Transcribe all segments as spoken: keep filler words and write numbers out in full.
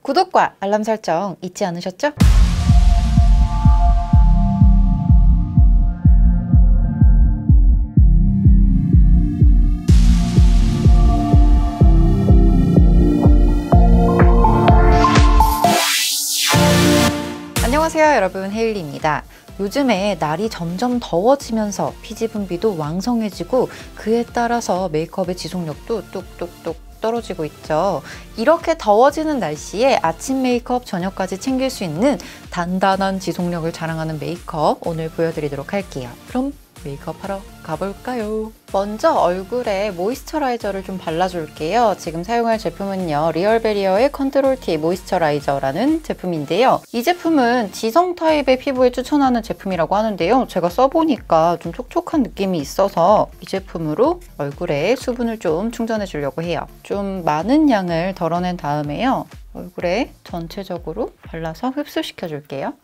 구독과 알람 설정 잊지 않으셨죠? 안녕하세요 여러분, 헤일리입니다. 요즘에 날이 점점 더워지면서 피지 분비도 왕성해지고 그에 따라서 메이크업의 지속력도 뚝뚝뚝 떨어지고 있죠. 이렇게 더워지는 날씨에 아침 메이크업, 저녁까지 챙길 수 있는 단단한 지속력을 자랑하는 메이크업 오늘 보여드리도록 할게요. 그럼 메이크업 하러 가볼까요? 먼저 얼굴에 모이스처라이저를 좀 발라줄게요. 지금 사용할 제품은요, 리얼베리어의 컨트롤 T 모이스처라이저라는 제품인데요. 이 제품은 지성 타입의 피부에 추천하는 제품이라고 하는데요. 제가 써보니까 좀 촉촉한 느낌이 있어서 이 제품으로 얼굴에 수분을 좀 충전해 주려고 해요. 좀 많은 양을 덜어낸 다음에요, 얼굴에 전체적으로 발라서 흡수시켜 줄게요.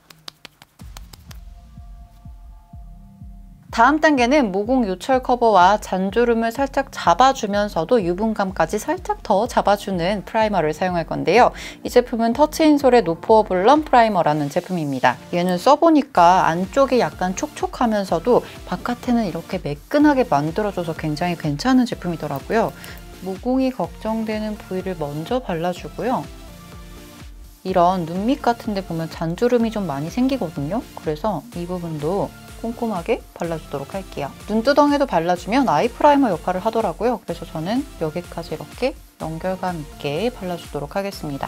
다음 단계는 모공 요철 커버와 잔주름을 살짝 잡아주면서도 유분감까지 살짝 더 잡아주는 프라이머를 사용할 건데요. 이 제품은 터치인솔의 노포어 블럼 프라이머라는 제품입니다. 얘는 써보니까 안쪽이 약간 촉촉하면서도 바깥에는 이렇게 매끈하게 만들어줘서 굉장히 괜찮은 제품이더라고요. 모공이 걱정되는 부위를 먼저 발라주고요. 이런 눈밑 같은 데 보면 잔주름이 좀 많이 생기거든요. 그래서 이 부분도 꼼꼼하게 발라주도록 할게요. 눈두덩이에도 발라주면 아이 프라이머 역할을 하더라고요. 그래서 저는 여기까지 이렇게 연결감 있게 발라주도록 하겠습니다.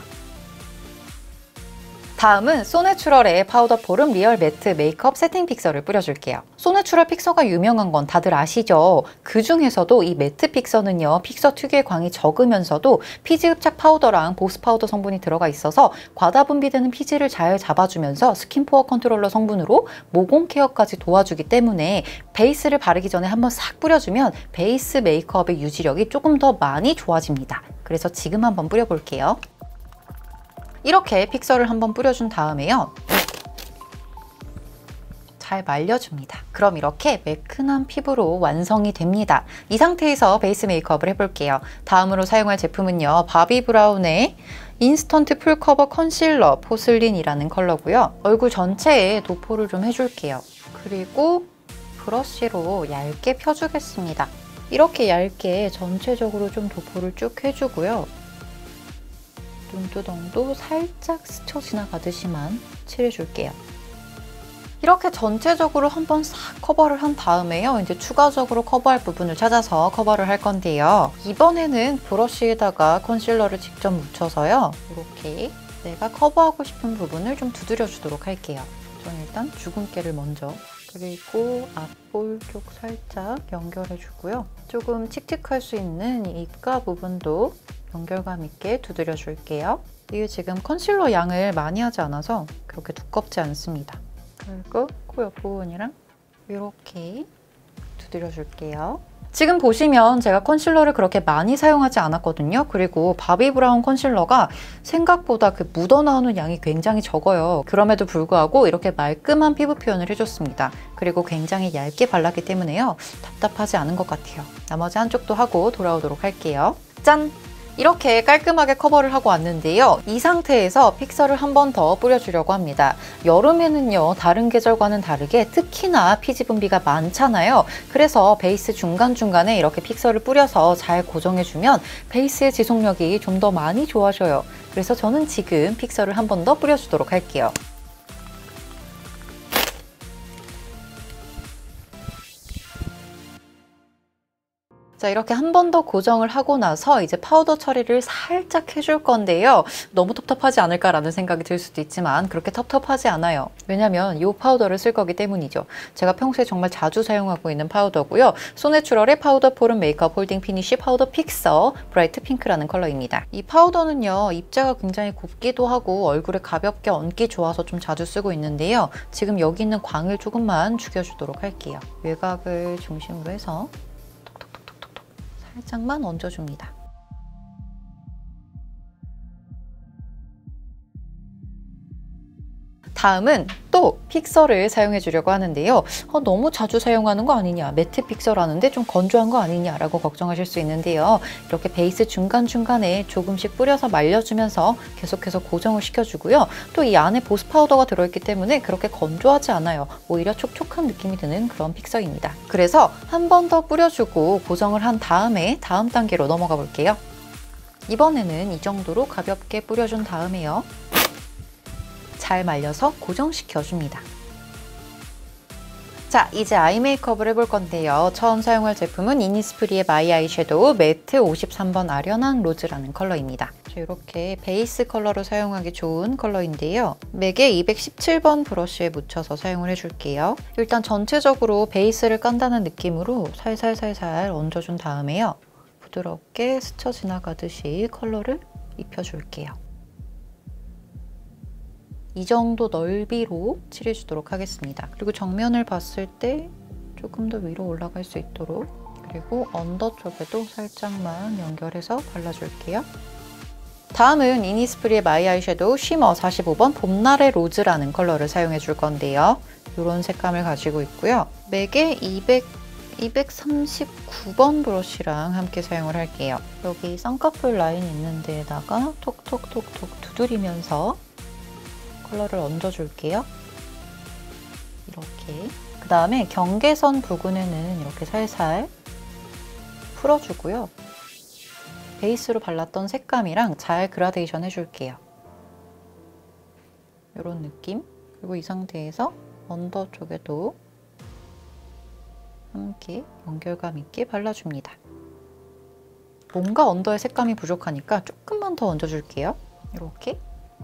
다음은 소내추럴의 파우더 포름 리얼 매트 메이크업 세팅 픽서를 뿌려줄게요. 소내추럴 픽서가 유명한 건 다들 아시죠? 그 중에서도 이 매트 픽서는요, 픽서 특유의 광이 적으면서도 피지 흡착 파우더랑 보습 파우더 성분이 들어가 있어서 과다 분비되는 피지를 잘 잡아주면서 스킨 포어 컨트롤러 성분으로 모공 케어까지 도와주기 때문에 베이스를 바르기 전에 한번 싹 뿌려주면 베이스 메이크업의 유지력이 조금 더 많이 좋아집니다. 그래서 지금 한번 뿌려볼게요. 이렇게 픽서를 한번 뿌려준 다음에요, 잘 말려줍니다. 그럼 이렇게 매끈한 피부로 완성이 됩니다. 이 상태에서 베이스 메이크업을 해볼게요. 다음으로 사용할 제품은요, 바비 브라운의 인스턴트 풀커버 컨실러 포슬린이라는 컬러고요. 얼굴 전체에 도포를 좀 해줄게요. 그리고 브러쉬로 얇게 펴주겠습니다. 이렇게 얇게 전체적으로 좀 도포를 쭉 해주고요. 눈두덩도 살짝 스쳐 지나가듯이만 칠해줄게요. 이렇게 전체적으로 한번 싹 커버를 한 다음에요, 이제 추가적으로 커버할 부분을 찾아서 커버를 할 건데요. 이번에는 브러쉬에다가 컨실러를 직접 묻혀서요, 이렇게 내가 커버하고 싶은 부분을 좀 두드려 주도록 할게요. 저는 일단 주근깨를 먼저, 그리고 앞볼 쪽 살짝 연결해 주고요. 조금 칙칙할 수 있는 이 입가 부분도 연결감 있게 두드려 줄게요. 이게 지금 컨실러 양을 많이 하지 않아서 그렇게 두껍지 않습니다. 그리고 코 옆부분이랑 이렇게 두드려 줄게요. 지금 보시면 제가 컨실러를 그렇게 많이 사용하지 않았거든요. 그리고 바비 브라운 컨실러가 생각보다 그 묻어나오는 양이 굉장히 적어요. 그럼에도 불구하고 이렇게 말끔한 피부 표현을 해줬습니다. 그리고 굉장히 얇게 발랐기 때문에요, 답답하지 않은 것 같아요. 나머지 한쪽도 하고 돌아오도록 할게요. 짠! 이렇게 깔끔하게 커버를 하고 왔는데요. 이 상태에서 픽서를 한 번 더 뿌려주려고 합니다. 여름에는요, 다른 계절과는 다르게 특히나 피지 분비가 많잖아요. 그래서 베이스 중간중간에 이렇게 픽서를 뿌려서 잘 고정해주면 베이스의 지속력이 좀 더 많이 좋아져요. 그래서 저는 지금 픽서를 한 번 더 뿌려주도록 할게요. 자, 이렇게 한 번 더 고정을 하고 나서 이제 파우더 처리를 살짝 해줄 건데요. 너무 텁텁하지 않을까라는 생각이 들 수도 있지만 그렇게 텁텁하지 않아요. 왜냐면 이 파우더를 쓸 거기 때문이죠. 제가 평소에 정말 자주 사용하고 있는 파우더고요. 소내추럴의 파우더 포름 메이크업 홀딩 피니쉬 파우더 픽서 브라이트 핑크라는 컬러입니다. 이 파우더는요, 입자가 굉장히 곱기도 하고 얼굴에 가볍게 얹기 좋아서 좀 자주 쓰고 있는데요. 지금 여기 있는 광을 조금만 죽여주도록 할게요. 외곽을 중심으로 해서 살짝만 얹어줍니다. 다음은 또 픽서를 사용해 주려고 하는데요. 어, 너무 자주 사용하는 거 아니냐, 매트 픽서라는데 좀 건조한 거 아니냐 라고 걱정하실 수 있는데요. 이렇게 베이스 중간중간에 조금씩 뿌려서 말려주면서 계속해서 고정을 시켜주고요. 또 이 안에 보습 파우더가 들어있기 때문에 그렇게 건조하지 않아요. 오히려 촉촉한 느낌이 드는 그런 픽서입니다. 그래서 한 번 더 뿌려주고 고정을 한 다음에 다음 단계로 넘어가 볼게요. 이번에는 이 정도로 가볍게 뿌려준 다음에요. 잘 말려서 고정시켜줍니다. 자, 이제 아이 메이크업을 해볼 건데요. 처음 사용할 제품은 이니스프리의 마이 아이섀도우 매트 오십삼 번 아련한 로즈라는 컬러입니다. 이렇게 베이스 컬러로 사용하기 좋은 컬러인데요. 맥에 이백십칠 번 브러쉬에 묻혀서 사용을 해줄게요. 일단 전체적으로 베이스를 깐다는 느낌으로 살살살살 얹어준 다음에요. 부드럽게 스쳐 지나가듯이 컬러를 입혀줄게요. 이 정도 넓이로 칠해주도록 하겠습니다. 그리고 정면을 봤을 때 조금 더 위로 올라갈 수 있도록, 그리고 언더 쪽에도 살짝만 연결해서 발라줄게요. 다음은 이니스프리의 마이 아이섀도우 쉬머 사십오 번 봄날의 로즈라는 컬러를 사용해 줄 건데요. 이런 색감을 가지고 있고요. 맥에 이백, 이백삼십구 번 브러쉬랑 함께 사용을 할게요. 여기 쌍꺼풀 라인 있는 데에다가 톡톡톡톡 두드리면서 컬러를 얹어줄게요. 이렇게. 그 다음에 경계선 부분에는 이렇게 살살 풀어주고요. 베이스로 발랐던 색감이랑 잘 그라데이션 해줄게요. 이런 느낌. 그리고 이 상태에서 언더 쪽에도 함께 연결감 있게 발라줍니다. 뭔가 언더의 색감이 부족하니까 조금만 더 얹어줄게요. 이렇게.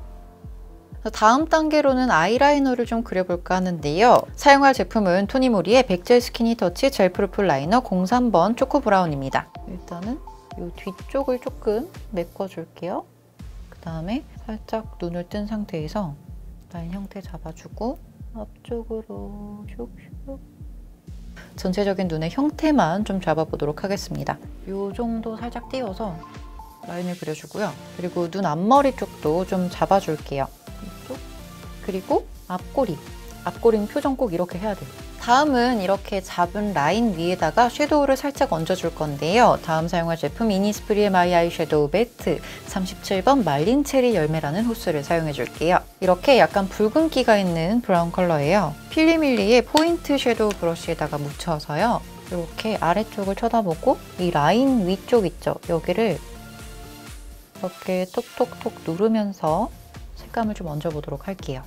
다음 단계로는 아이라이너를 좀 그려볼까 하는데요. 사용할 제품은 토니모리의 백젤 스키니 터치 젤 프루프 라이너 공삼 번 초코 브라운입니다. 일단은 이 뒤쪽을 조금 메꿔줄게요. 그 다음에 살짝 눈을 뜬 상태에서 라인 형태 잡아주고 앞쪽으로 슉슉 전체적인 눈의 형태만 좀 잡아보도록 하겠습니다. 이 정도 살짝 띄워서 라인을 그려주고요. 그리고 눈 앞머리 쪽도 좀 잡아줄게요. 이쪽. 그리고 앞꼬리. 앞꼬리는 표정 꼭 이렇게 해야 돼요. 다음은 이렇게 잡은 라인 위에다가 섀도우를 살짝 얹어줄 건데요. 다음 사용할 제품 이니스프리의 마이 아이섀도우 매트 삼십칠 번 말린 체리 열매라는 호스를 사용해 줄게요. 이렇게 약간 붉은기가 있는 브라운 컬러예요. 필리밀리의 포인트 섀도우 브러쉬에다가 묻혀서요. 이렇게 아래쪽을 쳐다보고 이 라인 위쪽 있죠? 여기를 이렇게 톡톡톡 누르면서 색감을 좀 얹어보도록 할게요.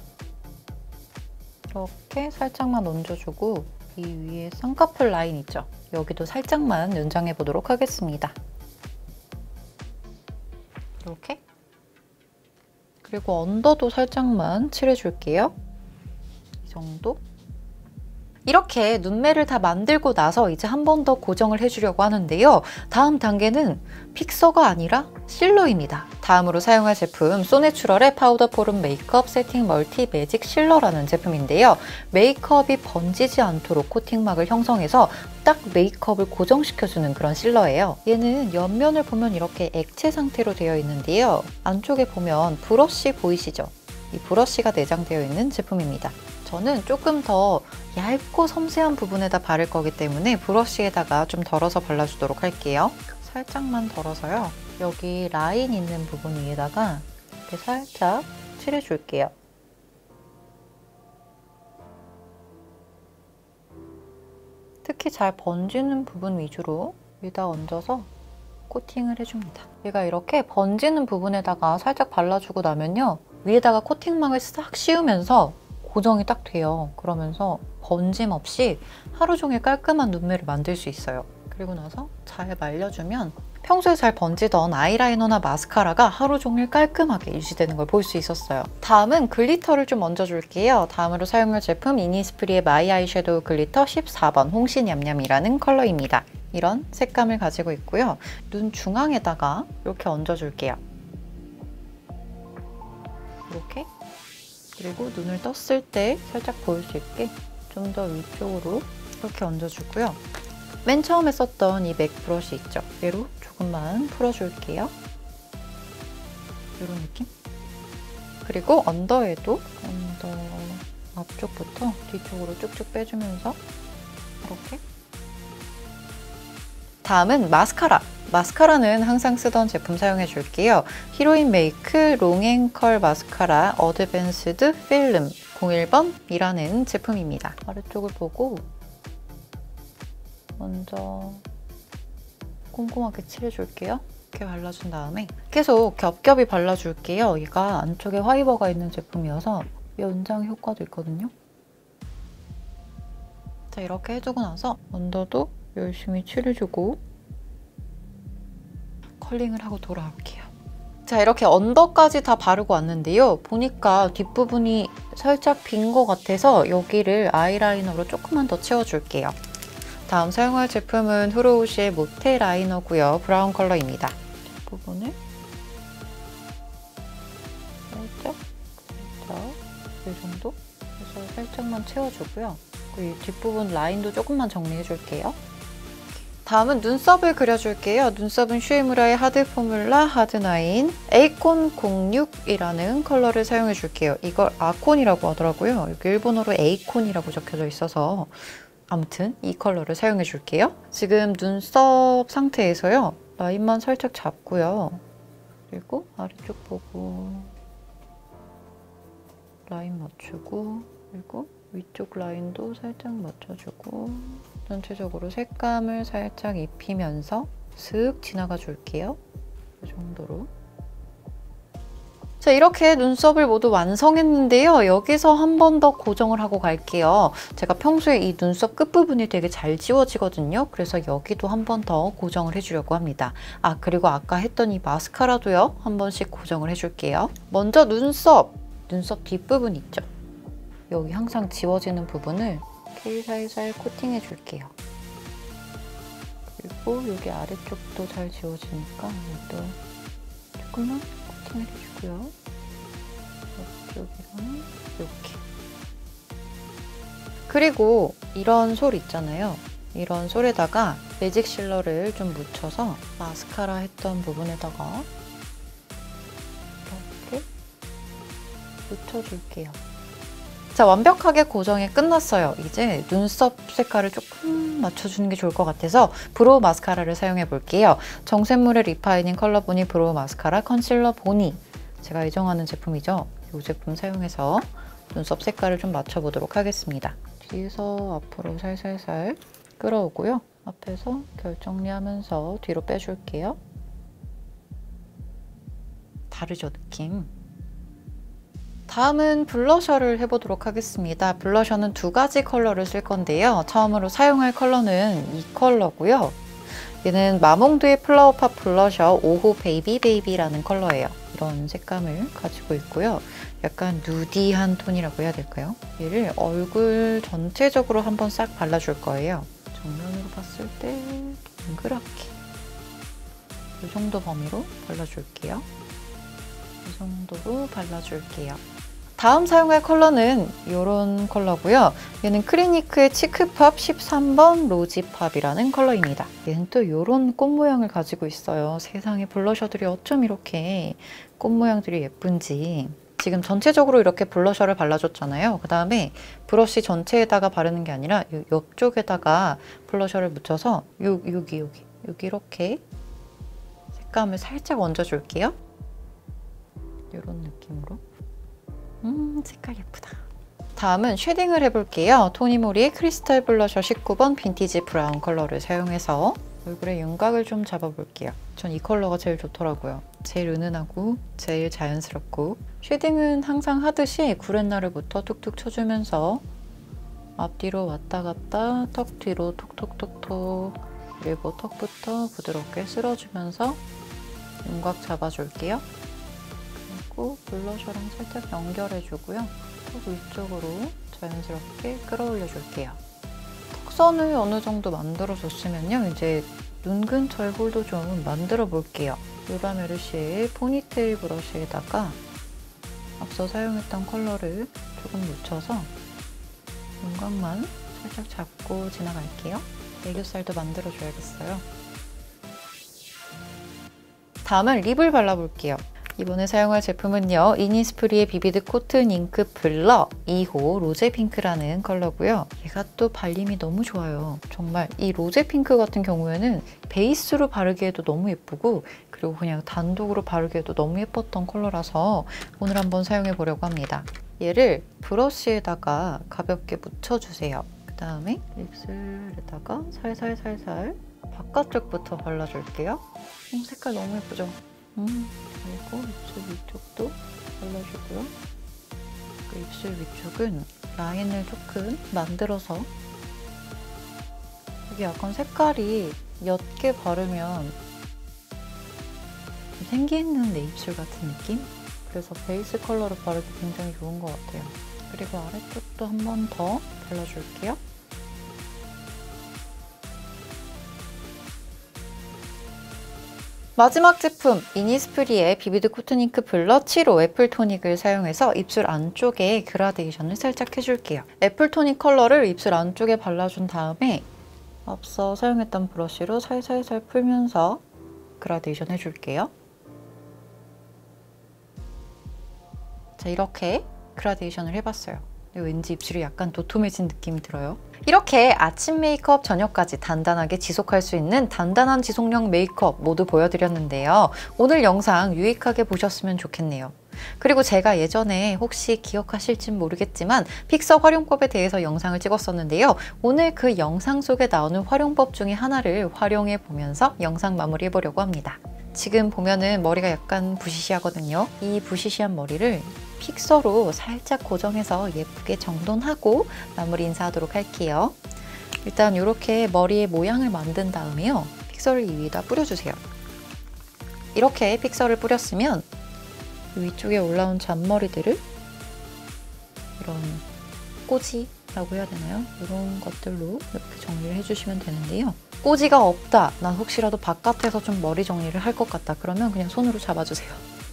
이렇게 살짝만 얹어주고 이 위에 쌍꺼풀 라인 있죠? 여기도 살짝만 연장해 보도록 하겠습니다. 이렇게. 그리고 언더도 살짝만 칠해줄게요. 이 정도. 이렇게 눈매를 다 만들고 나서 이제 한 번 더 고정을 해주려고 하는데요. 다음 단계는 픽서가 아니라 실러입니다. 다음으로 사용할 제품 소내추럴의 파우더 포름 메이크업 세팅 멀티 매직 실러라는 제품인데요. 메이크업이 번지지 않도록 코팅막을 형성해서 딱 메이크업을 고정시켜주는 그런 실러예요. 얘는 옆면을 보면 이렇게 액체 상태로 되어 있는데요. 안쪽에 보면 브러쉬 보이시죠? 이 브러쉬가 내장되어 있는 제품입니다. 저는 조금 더 얇고 섬세한 부분에다 바를 거기 때문에 브러쉬에다가 좀 덜어서 발라주도록 할게요. 살짝만 덜어서요. 여기 라인 있는 부분 위에다가 이렇게 살짝 칠해줄게요. 특히 잘 번지는 부분 위주로 위에다 얹어서 코팅을 해줍니다. 얘가 이렇게 번지는 부분에다가 살짝 발라주고 나면요. 위에다가 코팅막을 싹 씌우면서 고정이 딱 돼요. 그러면서 번짐 없이 하루 종일 깔끔한 눈매를 만들 수 있어요. 그리고 나서 잘 말려주면 평소에 잘 번지던 아이라이너나 마스카라가 하루 종일 깔끔하게 유지되는 걸 볼 수 있었어요. 다음은 글리터를 좀 얹어줄게요. 다음으로 사용할 제품 이니스프리의 마이 아이섀도우 글리터 십사 번 홍시냠냠이라는 컬러입니다. 이런 색감을 가지고 있고요. 눈 중앙에다가 이렇게 얹어줄게요. 이렇게. 그리고 눈을 떴을 때 살짝 보일 수 있게 좀 더 위쪽으로 이렇게 얹어주고요. 맨 처음에 썼던 이 맥 브러쉬 있죠? 얘로 조금만 풀어줄게요. 이런 느낌? 그리고 언더에도 언더 앞쪽부터 뒤쪽으로 쭉쭉 빼주면서 이렇게. 다음은 마스카라. 마스카라는 항상 쓰던 제품 사용해 줄게요. 히로인 메이크 롱앤컬 마스카라 어드밴스드 필름 공일 번이라는 제품입니다. 아래쪽을 보고 먼저 꼼꼼하게 칠해줄게요. 이렇게 발라준 다음에 계속 겹겹이 발라줄게요. 얘가 안쪽에 화이버가 있는 제품이어서 연장 효과도 있거든요. 자, 이렇게 해주고 나서 언더도 열심히 칠해주고 컬링을 하고 돌아올게요. 자, 이렇게 언더까지 다 바르고 왔는데요. 보니까 뒷부분이 살짝 빈 것 같아서 여기를 아이라이너로 조금만 더 채워줄게요. 다음 사용할 제품은 후르오시의 모테 라이너고요. 브라운 컬러입니다. 뒷부분을 살짝, 살짝 이 정도 해서 살짝만 채워주고요. 그리고 이 뒷부분 라인도 조금만 정리해줄게요. 다음은 눈썹을 그려줄게요. 눈썹은 슈에무라의 하드 포뮬라 하드나인 에이콘 공육이라는 컬러를 사용해줄게요. 이걸 아콘이라고 하더라고요. 여기 일본어로 에이콘이라고 적혀져 있어서 아무튼 이 컬러를 사용해줄게요. 지금 눈썹 상태에서요. 라인만 살짝 잡고요. 그리고 아래쪽 보고 라인 맞추고 그리고 위쪽 라인도 살짝 맞춰주고 전체적으로 색감을 살짝 입히면서 슥 지나가 줄게요. 이 정도로. 자, 이렇게 눈썹을 모두 완성했는데요. 여기서 한 번 더 고정을 하고 갈게요. 제가 평소에 이 눈썹 끝부분이 되게 잘 지워지거든요. 그래서 여기도 한 번 더 고정을 해주려고 합니다. 아, 그리고 아까 했던 이 마스카라도요. 한 번씩 고정을 해줄게요. 먼저 눈썹, 눈썹 뒷부분 있죠? 여기 항상 지워지는 부분을 이렇게 살살 코팅해 줄게요. 그리고 여기 아래쪽도 잘 지워지니까 이것도 조금만 코팅해 주고요. 이쪽이랑 이렇게. 그리고 이런 솔 있잖아요. 이런 솔에다가 매직 실러를 좀 묻혀서 마스카라 했던 부분에다가 이렇게 묻혀줄게요. 자, 완벽하게 고정이 끝났어요. 이제 눈썹 색깔을 조금 맞춰주는 게 좋을 것 같아서 브로우 마스카라를 사용해 볼게요. 정샘물의 리파이닝 컬러 보니 브로우 마스카라 컨실러 보니 제가 애정하는 제품이죠. 이 제품 사용해서 눈썹 색깔을 좀 맞춰보도록 하겠습니다. 뒤에서 앞으로 살살살 끌어오고요. 앞에서 결 정리하면서 뒤로 빼줄게요. 다르죠, 느낌? 다음은 블러셔를 해보도록 하겠습니다. 블러셔는 두 가지 컬러를 쓸 건데요. 처음으로 사용할 컬러는 이 컬러고요. 얘는 마몽드의 플라워팝 블러셔 오 호 베이비 베이비라는 컬러예요. 이런 색감을 가지고 있고요. 약간 누디한 톤이라고 해야 될까요? 얘를 얼굴 전체적으로 한번 싹 발라줄 거예요. 정면으로 봤을 때 동그랗게 이 정도 범위로 발라줄게요. 이 정도로 발라줄게요. 다음 사용할 컬러는 이런 컬러고요. 얘는 크리니크의 치크팝 십삼 번 로지팝이라는 컬러입니다. 얘는 또 이런 꽃 모양을 가지고 있어요. 세상에 블러셔들이 어쩜 이렇게 꽃 모양들이 예쁜지. 지금 전체적으로 이렇게 블러셔를 발라줬잖아요. 그 다음에 브러쉬 전체에다가 바르는 게 아니라 이 옆쪽에다가 블러셔를 묻혀서 요, 여기 여기 여기 이렇게 색감을 살짝 얹어줄게요. 이런 느낌으로. 음, 색깔 예쁘다. 다음은 쉐딩을 해볼게요. 토니모리의 크리스탈 블러셔 십구 번 빈티지 브라운 컬러를 사용해서 얼굴에 윤곽을 좀 잡아볼게요. 전 이 컬러가 제일 좋더라고요. 제일 은은하고 제일 자연스럽고 쉐딩은 항상 하듯이 구렛나루부터 툭툭 쳐주면서 앞뒤로 왔다 갔다 턱 뒤로 톡톡톡톡 그리고 턱부터 부드럽게 쓸어주면서 윤곽 잡아줄게요. 그리고 블러셔랑 살짝 연결해주고요. 턱 위쪽으로 자연스럽게 끌어올려 줄게요. 턱선을 어느 정도 만들어줬으면요. 이제 눈 근처의 홀도 좀 만들어 볼게요. 울바 메르시의 포니테일 브러쉬에다가 앞서 사용했던 컬러를 조금 묻혀서 윤곽만 살짝 잡고 지나갈게요. 애교살도 만들어줘야겠어요. 다음은 립을 발라볼게요. 이번에 사용할 제품은요. 이니스프리의 비비드 코튼 잉크 블러 이 호 로제 핑크라는 컬러고요. 얘가 또 발림이 너무 좋아요. 정말 이 로제 핑크 같은 경우에는 베이스로 바르기에도 너무 예쁘고 그리고 그냥 단독으로 바르기에도 너무 예뻤던 컬러라서 오늘 한번 사용해 보려고 합니다. 얘를 브러쉬에다가 가볍게 묻혀주세요. 그 다음에 입술에다가 살살살살 바깥쪽부터 발라줄게요. 음, 색깔 너무 예쁘죠? 음, 그리고 입술 위쪽도 발라주고요. 그 입술 위쪽은 라인을 조금 만들어서 이게 약간 색깔이 옅게 바르면 좀 생기 있는 내 입술 같은 느낌? 그래서 베이스 컬러로 바르기 굉장히 좋은 것 같아요. 그리고 아래쪽도 한 번 더 발라줄게요. 마지막 제품 이니스프리의 비비드 코튼 잉크 블러 칠 호 애플 토닉을 사용해서 입술 안쪽에 그라데이션을 살짝 해줄게요. 애플 토닉 컬러를 입술 안쪽에 발라준 다음에 앞서 사용했던 브러쉬로 살살살 풀면서 그라데이션 해줄게요. 자, 이렇게 그라데이션을 해봤어요. 왠지 입술이 약간 도톰해진 느낌이 들어요. 이렇게 아침 메이크업 저녁까지 단단하게 지속할 수 있는 단단한 지속력 메이크업 모두 보여드렸는데요. 오늘 영상 유익하게 보셨으면 좋겠네요. 그리고 제가 예전에 혹시 기억하실진 모르겠지만 픽서 활용법에 대해서 영상을 찍었었는데요. 오늘 그 영상 속에 나오는 활용법 중에 하나를 활용해 보면서 영상 마무리해 보려고 합니다. 지금 보면은 머리가 약간 부시시하거든요. 이 부시시한 머리를 픽서로 살짝 고정해서 예쁘게 정돈하고 마무리 인사하도록 할게요. 일단 이렇게 머리의 모양을 만든 다음에요. 픽서를 이 위에다 뿌려주세요. 이렇게 픽서를 뿌렸으면 위쪽에 올라온 잔머리들을 이런 꼬지라고 해야 되나요? 이런 것들로 이렇게 정리를 해주시면 되는데요. 꼬지가 없다, 난 혹시라도 바깥에서 좀 머리 정리를 할 것 같다, 그러면 그냥 손으로 잡아주세요.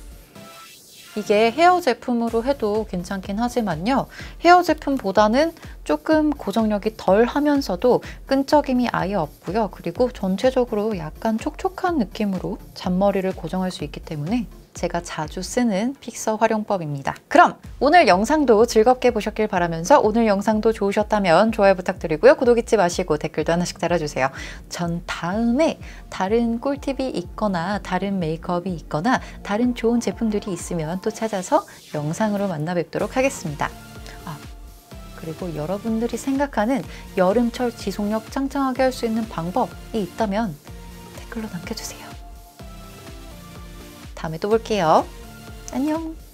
이게 헤어 제품으로 해도 괜찮긴 하지만요. 헤어 제품보다는 조금 고정력이 덜 하면서도 끈적임이 아예 없고요. 그리고 전체적으로 약간 촉촉한 느낌으로 잔머리를 고정할 수 있기 때문에 제가 자주 쓰는 픽서 활용법입니다. 그럼 오늘 영상도 즐겁게 보셨길 바라면서 오늘 영상도 좋으셨다면 좋아요 부탁드리고요. 구독 잊지 마시고 댓글도 하나씩 달아주세요. 전 다음에 다른 꿀팁이 있거나 다른 메이크업이 있거나 다른 좋은 제품들이 있으면 또 찾아서 영상으로 만나 뵙도록 하겠습니다. 아, 그리고 여러분들이 생각하는 여름철 지속력 짱짱하게 할 수 있는 방법이 있다면 댓글로 남겨주세요. 다음에 또 볼게요. 안녕.